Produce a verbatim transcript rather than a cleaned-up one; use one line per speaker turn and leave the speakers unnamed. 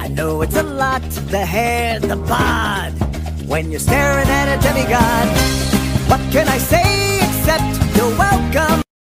I know it's a lot, the hair, the bod, when you're staring at a demigod. What can I say except